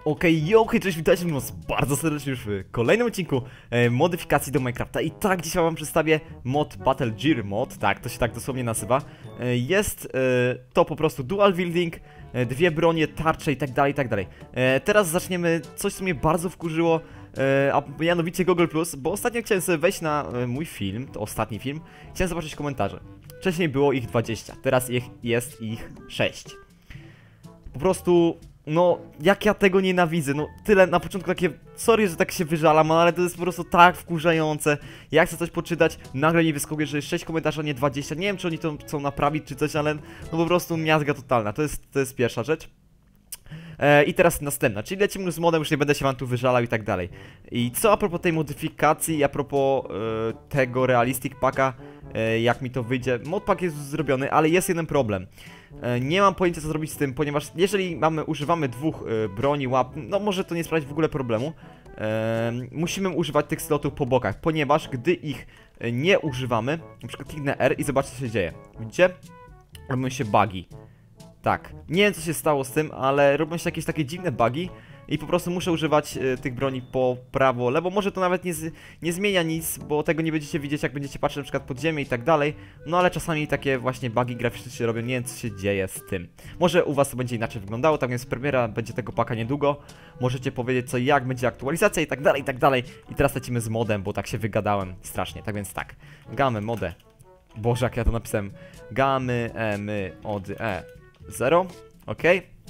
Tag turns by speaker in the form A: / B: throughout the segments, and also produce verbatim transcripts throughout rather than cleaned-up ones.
A: Okej, okay, yo, hej, cześć, witajcie was bardzo serdecznie już w kolejnym odcinku e, modyfikacji do Minecrafta. I tak, dzisiaj wam przedstawię mod Battle Gear mod, tak, to się tak dosłownie nazywa. e, Jest e, to po prostu dual wielding, e, dwie bronie, tarcze i tak dalej, i tak dalej. e, Teraz zaczniemy coś, co mnie bardzo wkurzyło, e, a mianowicie Google plus, bo ostatnio chciałem sobie wejść na e, mój film, to ostatni film. Chciałem zobaczyć komentarze. Wcześniej było ich dwadzieścia, teraz ich, jest ich sześć. Po prostu... No, jak ja tego nienawidzę, no tyle na początku takie, sorry, że tak się wyżalam, ale to jest po prostu tak wkurzające. Ja chcę coś poczytać, nagle mi wyskakuje, że jest sześć komentarzy, a nie dwadzieścia. Nie wiem, czy oni to chcą naprawić, czy coś, ale no po prostu miazga totalna, to jest, to jest pierwsza rzecz. E, I teraz następna, czyli lecimy z modem, już nie będę się wam tu wyżalał i tak dalej. I co a propos tej modyfikacji, a propos e, tego Realistic Packa, e, jak mi to wyjdzie, modpack jest już zrobiony, ale jest jeden problem. E, nie mam pojęcia, co zrobić z tym, ponieważ jeżeli mamy, używamy dwóch e, broni, łap, no może to nie sprawić w ogóle problemu. e, Musimy używać tych slotów po bokach, ponieważ gdy ich e, nie używamy, na przykład kliknę R i zobaczcie, co się dzieje. Widzicie? Robią się bugi. Tak, nie wiem, co się stało z tym, ale robią się jakieś takie dziwne bugi i po prostu muszę używać y, tych broni po prawo, lewo. Może to nawet nie, z, nie zmienia nic, bo tego nie będziecie widzieć, jak będziecie patrzeć na przykład pod ziemię i tak dalej. No ale czasami takie właśnie bugi graficzne się robią, nie wiem, co się dzieje z tym. Może u was to będzie inaczej wyglądało, tak więc premiera będzie tego paka niedługo. Możecie powiedzieć co i jak, będzie aktualizacja i tak dalej, i tak dalej. I teraz lecimy z modem, bo tak się wygadałem strasznie, tak więc tak. Gamy, modę. Boże, jak ja to napisałem. Gamy, e, my, od, e. zero, ok.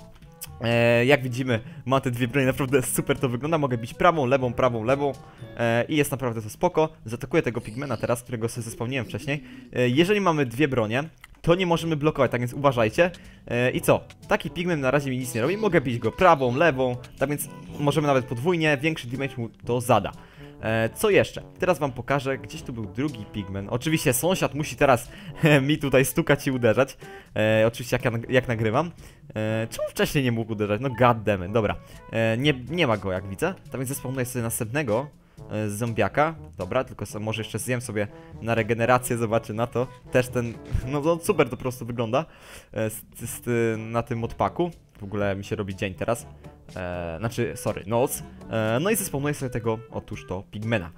A: Eee, jak widzimy, ma te dwie bronie, naprawdę super to wygląda. Mogę bić prawą, lewą, prawą, lewą eee, i jest naprawdę to spoko. Zaatakuję tego pigmena teraz, którego sobie zespomniałem wcześniej. eee, Jeżeli mamy dwie bronie, to nie możemy blokować, tak więc uważajcie. eee, I co? Taki pigmen na razie mi nic nie robi. Mogę bić go prawą, lewą, tak więc możemy nawet podwójnie, większy damage mu to zada. E, co jeszcze? Teraz wam pokażę, gdzieś tu był drugi pigmen. Oczywiście sąsiad musi teraz mi tutaj stukać i uderzać. e, Oczywiście jak, ja, jak nagrywam. e, Czemu wcześniej nie mógł uderzać? No goddammit, dobra. e, nie, nie ma go, jak widzę. Tak więc zespawnuję sobie następnego e, zombiaka. Dobra, tylko so, może jeszcze zjem sobie na regenerację, zobaczę na to. Też ten, no, no super to po prostu wygląda e, z, z, na tym modpacku. W ogóle mi się robi dzień teraz. Eee, znaczy, sorry, noc. Eee, no i zespawnuję sobie tego, otóż to, pigmena.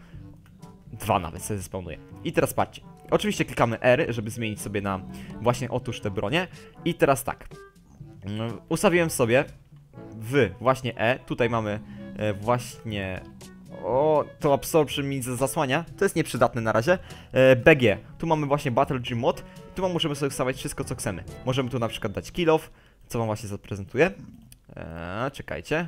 A: Dwa nawet sobie zespawnuję. I teraz patrzcie. Oczywiście klikamy R, żeby zmienić sobie na właśnie otóż te bronie. I teraz tak. Mm, ustawiłem sobie w właśnie E. Tutaj mamy e, właśnie... O, to absorption mi zasłania. To jest nieprzydatne na razie. e, B G. Tu mamy właśnie Battle Gear mod. Tu możemy sobie ustawiać wszystko, co chcemy. Możemy tu na przykład dać kill off, co wam właśnie zaprezentuję. Eee, czekajcie.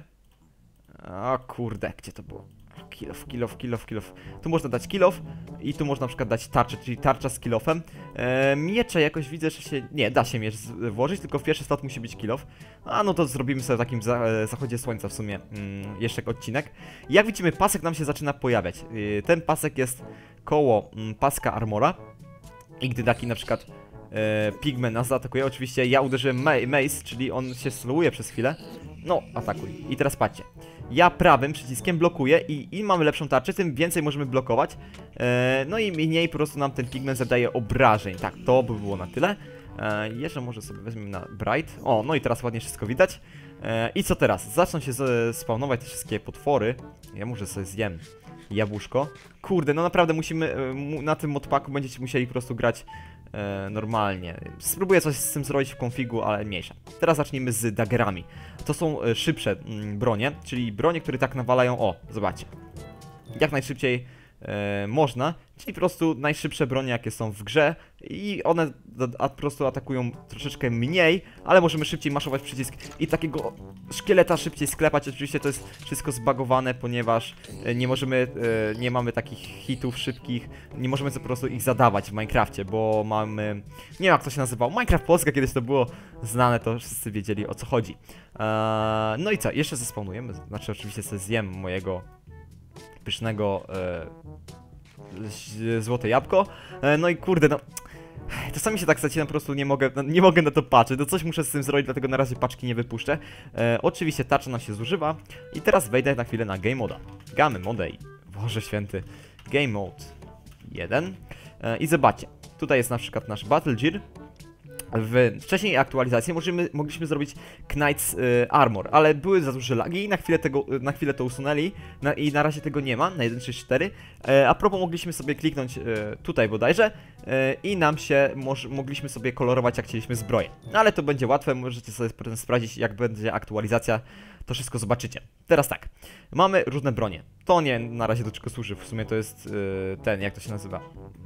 A: O kurde, gdzie to było? Kill off, kill off, kill off, kill off. Tu można dać kill off i tu można na przykład dać tarczę, czyli tarcza z kill offem. eee, Miecze jakoś widzę, że się... Nie, da się miecz włożyć, tylko w pierwszy slot musi być kill off. A no to zrobimy sobie w takim za e, zachodzie słońca w sumie mm, jeszcze odcinek. Jak widzimy, pasek nam się zaczyna pojawiać. Yy, ten pasek jest koło mm, paska armora. I gdy taki na przykład e, pigmen nas zaatakuje, oczywiście ja uderzyłem ma mace, czyli on się slowuje przez chwilę. No, atakuj. I teraz patrzcie. Ja prawym przyciskiem blokuję i im mamy lepszą tarczę, tym więcej możemy blokować. e, No i mniej po prostu nam ten pigment zadaje obrażeń. Tak, to by było na tyle. e, Jeszcze może sobie weźmiemy na Bright. O, no i teraz ładnie wszystko widać. e, I co teraz? Zaczną się spawnować te wszystkie potwory. Ja może sobie zjem jabłuszko. Kurde, no naprawdę musimy, na tym modpacku będziecie musieli po prostu grać e, normalnie. Spróbuję coś z tym zrobić w konfigu, ale mniejsza. Teraz zacznijmy z daggerami. To są e, szybsze m, bronie, czyli bronie, które tak nawalają, o, zobaczcie. Jak najszybciej e, można, czyli po prostu najszybsze bronie, jakie są w grze i one a, po prostu atakują troszeczkę mniej, ale możemy szybciej maszować przycisk i takiego szkieleta szybciej sklepać. Oczywiście to jest wszystko zbagowane, ponieważ e, nie możemy, e, nie mamy takich hitów szybkich, nie możemy po prostu ich zadawać w Minecrafcie, bo mamy, nie wiem jak to się nazywało, Minecraft Polska, kiedyś to było znane, to wszyscy wiedzieli o co chodzi. e, No i co, jeszcze zespawnujemy, znaczy oczywiście sobie zjem mojego pysznego e, złote jabłko. e, No i kurde, no czasami się tak zacinam, po prostu nie mogę, no, nie mogę na to patrzeć. No coś muszę z tym zrobić, dlatego na razie paczki nie wypuszczę. e, Oczywiście tarcza nam się zużywa. I teraz wejdę na chwilę na Game Moda. Game Mode, Boże święty. Game Mode jeden. e, I zobaczcie, tutaj jest na przykład nasz Battle Gear. w wcześniej aktualizacji możemy, mogliśmy zrobić Knight's y, Armor, ale były za duże lagi i na chwilę, tego, na chwilę to usunęli na, i na razie tego nie ma, na jeden kropka sześć cztery. E, a propos mogliśmy sobie kliknąć e, tutaj bodajże e, i nam się, moż, mogliśmy sobie kolorować jak chcieliśmy zbroję. No ale to będzie łatwe, możecie sobie sprawdzić jak będzie aktualizacja, to wszystko zobaczycie. Teraz tak, mamy różne bronie, to nie na razie do czego służy, w sumie to jest e, ten, jak to się nazywa?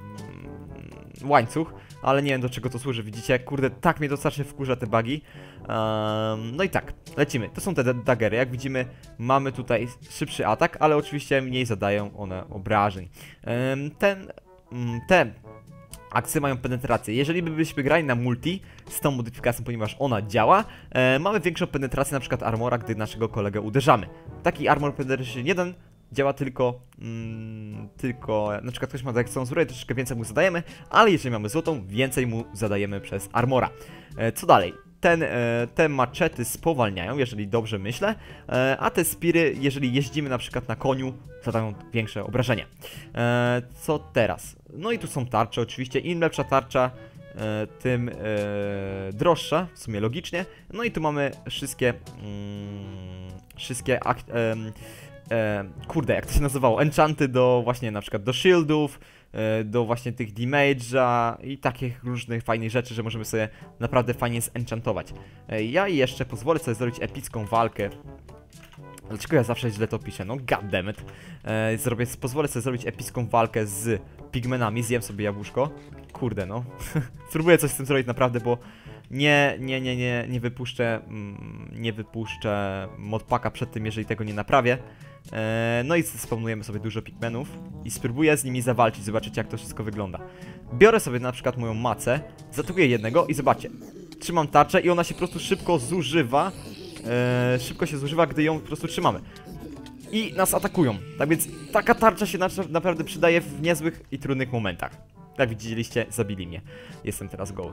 A: Łańcuch, ale nie wiem do czego to służy, widzicie, kurde, tak mnie to strasznie wkurza te bugi. um, No i tak, lecimy, to są te dagery, jak widzimy mamy tutaj szybszy atak, ale oczywiście mniej zadają one obrażeń. um, Ten, um, te akcje mają penetrację, jeżeli byśmy grali na multi z tą modyfikacją, ponieważ ona działa, e, mamy większą penetrację na przykład armora, gdy naszego kolegę uderzamy. Taki armor penetration jeden działa tylko, mm, tylko, na przykład ktoś ma taką zbroję, troszeczkę więcej mu zadajemy, ale jeżeli mamy złotą, więcej mu zadajemy przez armora. E, co dalej? Ten, e, te maczety spowalniają, jeżeli dobrze myślę, e, a te spiry, jeżeli jeździmy na przykład na koniu, zadają większe obrażenia. E, co teraz? No i tu są tarcze oczywiście, im lepsza tarcza, e, tym e, droższa, w sumie logicznie. No i tu mamy wszystkie, mm, wszystkie akt, e, E, kurde, jak to się nazywało? Enchanty do właśnie na przykład do shieldów, e, do właśnie tych damage'a i takich różnych fajnych rzeczy, że możemy sobie naprawdę fajnie zenchantować. E, ja jeszcze pozwolę sobie zrobić epicką walkę. Dlaczego ja zawsze źle to piszę? No goddammit. E, zrobię, pozwolę sobie zrobić epicką walkę z pigmenami, zjem sobie jabłuszko. Kurde no. Spróbuję coś z tym zrobić naprawdę, bo nie, nie, nie, nie, nie wypuszczę, mm, nie wypuszczę modpacka przed tym, jeżeli tego nie naprawię. E, no i spawnujemy sobie dużo pigmenów i spróbuję z nimi zawalczyć, zobaczyć jak to wszystko wygląda. Biorę sobie na przykład moją macę, zaatakuję jednego i zobaczcie, trzymam tarczę i ona się po prostu szybko zużywa, e, szybko się zużywa, gdy ją po prostu trzymamy. I nas atakują, tak więc taka tarcza się na, naprawdę przydaje w niezłych i trudnych momentach. Jak widzieliście, zabili mnie. Jestem teraz goły.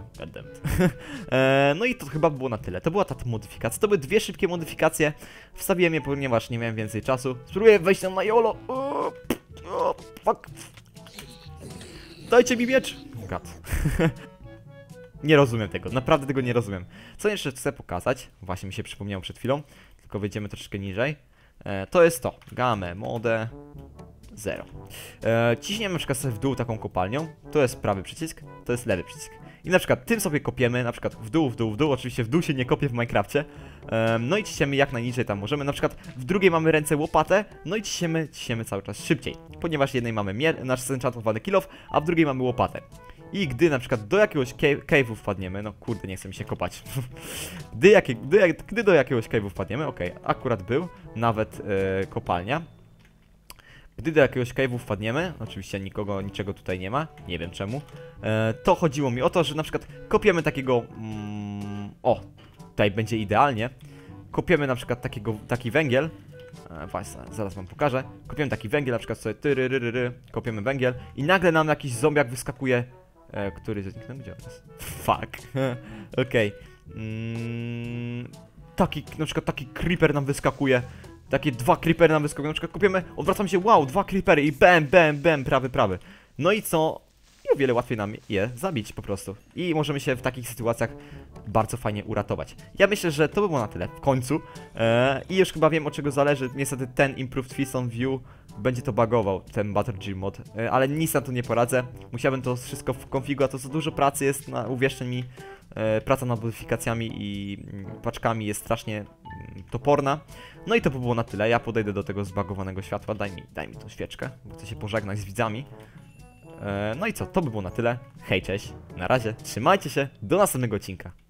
A: e, no i to chyba było na tyle. To była ta modyfikacja. To były dwie szybkie modyfikacje. Wstawiłem je, ponieważ nie miałem więcej czasu. Spróbuję wejść tam na YOLO. O, o, fuck. Dajcie mi miecz. God. Nie rozumiem tego. Naprawdę tego nie rozumiem. Co jeszcze chcę pokazać? Właśnie mi się przypomniało przed chwilą. Tylko wejdziemy troszeczkę niżej. E, to jest to. Gamę, modę. Zero. E, ciśniemy na przykład sobie w dół taką kopalnią. To jest prawy przycisk, to jest lewy przycisk. I na przykład tym sobie kopiemy, na przykład w dół, w dół, w dół. Oczywiście w dół się nie kopie w Minecrafcie. E, no i ciśniemy jak najniżej tam możemy. Na przykład w drugiej mamy ręce łopatę. No i ciśniemy, ciśniemy cały czas szybciej. Ponieważ w jednej mamy nasz zenchantowany kill off, a w drugiej mamy łopatę. I gdy na przykład do jakiegoś cave'u wpadniemy, no kurde, nie chcę mi się kopać. gdy, jakie, gdy, gdy do jakiegoś cave'u wpadniemy, okej, okay, akurat był, nawet e, kopalnia. Gdy do jakiegoś cave'u wpadniemy, oczywiście nikogo, niczego tutaj nie ma, nie wiem czemu, e, to chodziło mi o to, że na przykład kopiemy takiego, mm, o, tutaj będzie idealnie, kopiemy na przykład takiego, taki węgiel, e, właśnie, zaraz wam pokażę, kopiemy taki węgiel, na przykład sobie tyryryryry, kopiemy węgiel i nagle nam jakiś zombiak wyskakuje, e, który zniknął, gdzie on jest? Fuck, okej, okay. mm, taki, na przykład taki creeper nam wyskakuje. Takie dwa creepery nam wyskakują, na przykład kopiemy, odwracam się, wow, dwa creepery i bam, bam, bam, prawy, prawy. No i co? I o wiele łatwiej nam je zabić po prostu. I możemy się w takich sytuacjach bardzo fajnie uratować. Ja myślę, że to by było na tyle w końcu. Eee, I już chyba wiem, od czego zależy. Niestety ten Improved Feast on View będzie to bugował, ten Battle Gear mod. Eee, ale nic na to nie poradzę. Musiałbym to wszystko konfigurować, to za dużo pracy jest, na, uwierzcie mi. E, praca nad modyfikacjami i mm, paczkami jest strasznie mm, toporna. No i to by było na tyle. Ja podejdę do tego zbagowanego światła. Daj mi, daj mi tą świeczkę, bo chcę się pożegnać z widzami. E, no i co, to by było na tyle. Hej, cześć, na razie, trzymajcie się, do następnego odcinka.